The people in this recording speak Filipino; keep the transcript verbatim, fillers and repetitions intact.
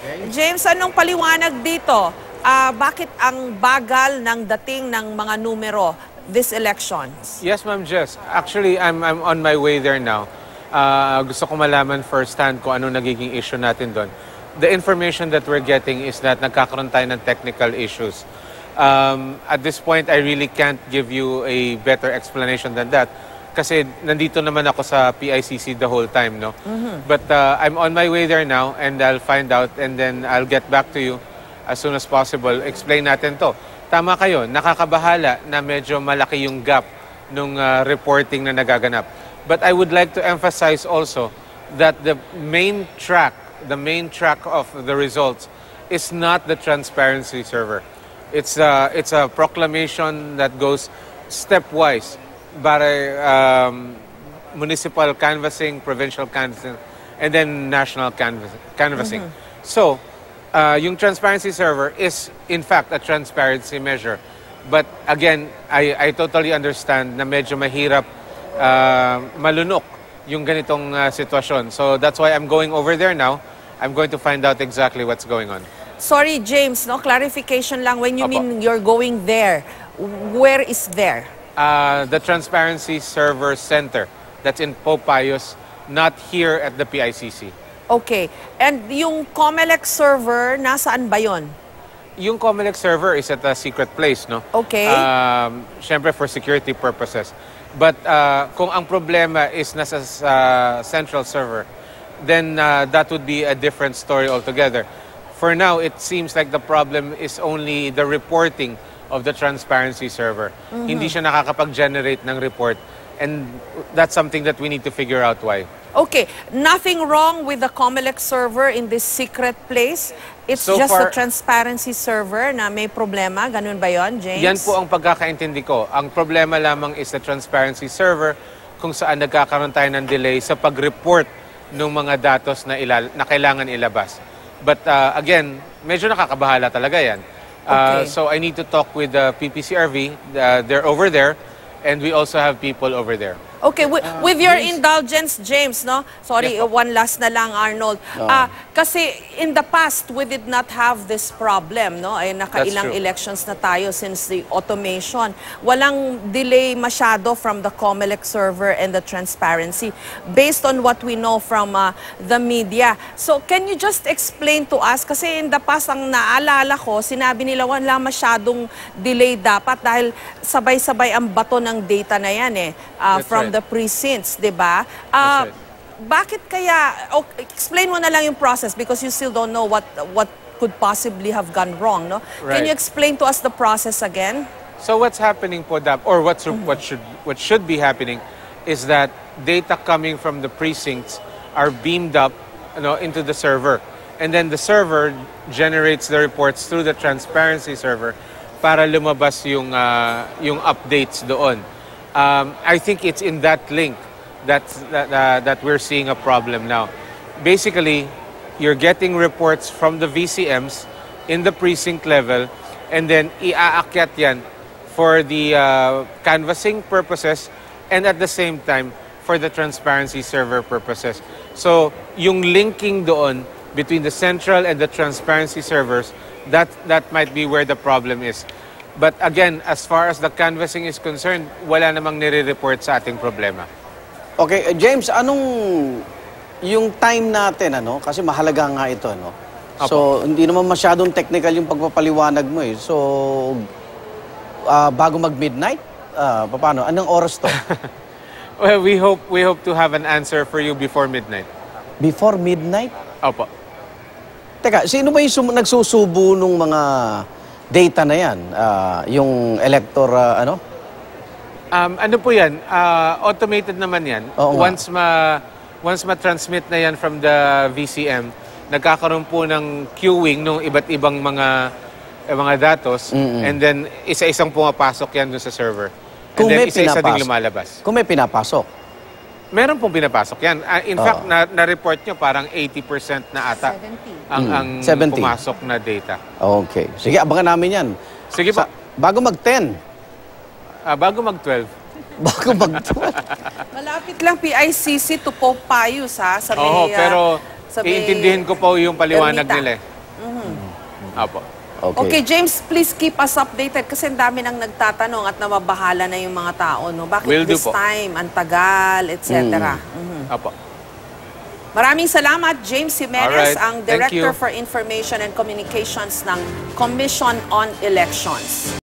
James, anong paliwanag dito? Uh, bakit ang bagal ng dating ng mga numero this elections? Yes, Ma'am Jess. Actually, I'm, I'm on my way there now. Uh, gusto ko malaman firsthand kung ano nagiging issue natin doon. The information that we're getting is that nagkakaroon tayo ng technical issues. Um, at this point, I really can't give you a better explanation than that. Kasi nandito naman ako sa P I C C the whole time, no? Mm-hmm. But uh, I'm on my way there now and I'll find out and then I'll get back to you as soon as possible. Explain natin to. Tama kayo, nakakabahala na medyo malaki yung gap nung uh, reporting na nagaganap. But I would like to emphasize also that the main track, the main track of the results is not the transparency server. It's a, it's a proclamation that goes stepwise. By um, municipal canvassing, provincial canvassing, and then national canvass canvassing. Mm-hmm. So, uh, yung transparency server is in fact a transparency measure. But again, I, I totally understand na medyo mahirap uh, malunok yung ganitong uh, sitwasyon. So that's why I'm going over there now. I'm going to find out exactly what's going on. Sorry, James, no clarification lang. When you Apo. mean you're going there, where is there? Uh, the Transparency Server Center that's in Popayos, not here at the P I C C. Okay. And yung COMELEC server, nasaan ba yun? Yung COMELEC server is at a secret place, no? Okay. Um, Siyempre for security purposes. But uh, kung ang problema is nasa uh, central server, then uh, that would be a different story altogether. For now, it seems like the problem is only the reporting of the transparency server. Mm-hmm. Hindi siya nakakapag-generate ng report. And that's something that we need to figure out why. Okay. Nothing wrong with the COMELEC server in this secret place? It's so just far, the transparency server na may problema? Ganun ba yon, James? Yan po ang pagkakaintindi ko. Ang problema lamang is the transparency server kung saan nagkakaroon tayo ng delay sa pag-report ng mga datos na, ilal na kailangan ilabas. But uh, again, medyo nakakabahala talaga yan. Uh, okay. So I need to talk with the P P C R V. Uh, they're over there, and we also have people over there. Okay, with, uh, with your please. indulgence, James, no? Sorry, yes, one last na lang, Arnold. No. Uh, kasi in the past, we did not have this problem, no? Ay, nakailang elections na tayo since the automation. Walang delay masyado from the COMELEC server and the transparency based on what we know from uh, the media. So, can you just explain to us? Kasi in the past, ang naalala ko, sinabi nila wala masyadong delay dapat dahil sabay-sabay ang bato ng data na yan eh. Uh, from right. the precincts, di ba? Uh, right. Bakit kaya, oh, explain mo na lang yung process because you still don't know what what could possibly have gone wrong, no? Right. Can you explain to us the process again? So what's happening po that, or what's, mm-hmm. what should what should be happening is that data coming from the precincts are beamed up, you know, into the server. And then the server generates the reports through the transparency server para lumabas yung, uh, yung updates doon. Um, I think it's in that link that, that, uh, that we're seeing a problem now. Basically, you're getting reports from the V C Ms in the precinct level and then iaakyat yan for the uh, canvassing purposes and at the same time for the transparency server purposes. So, yung linking doon between the central and the transparency servers, that, that might be where the problem is. But again, as far as the canvassing is concerned, wala namang nire-report sa ating problema. Okay, James, anong yung time natin, ano? Kasi mahalaga nga ito, no? Apo. So, hindi naman masyadong technical yung pagpapaliwanag mo, eh. So, uh, bago mag-midnight, uh, paano? Anong oras to? Well, we hope we hope to have an answer for you before midnight. Before midnight? Opo. Teka, sino ba yung nagsusubo nung mga data na yan, uh, yung elector, uh, ano? Um, ano po yan? Uh, automated naman yan. Oo once ma once ma-transmit na yan from the V C M, nagkakaroon po ng queuing ng iba't ibang mga eh, mga datos, mm-hmm. and then isa-isang pumapasok yan dun sa server. And Kung then may isa-isa pinapasok. ding lumalabas. Kung may pinapasok. Meron pong pinapasok yan. Uh, in Oo. fact, na, na-report nyo parang eighty percent na ata seventy ang, mm. ang seventy pumasok na data. Okay. Sige, abangan namin yan. Sige po. Bago mag-ten. Uh, bago mag-twelve. Bago mag-twelve. Malapit lang P I C C to Popayos, ha? Sa may, Oo, pero uh, sa may iintindihin ko po yung paliwanag Ermita. nila eh. Mm-hmm. Apo. Okay. Okay, James, please keep us updated kasi ang dami nang nagtatanong at nababahala na yung mga tao, no? Bakit Will do this po. time, ang tagal, et cetera. Mm. Mhm. Apo. Maraming salamat, James Jimenez, Alright, ang thank Director you. for Information and Communications ng Commission on Elections.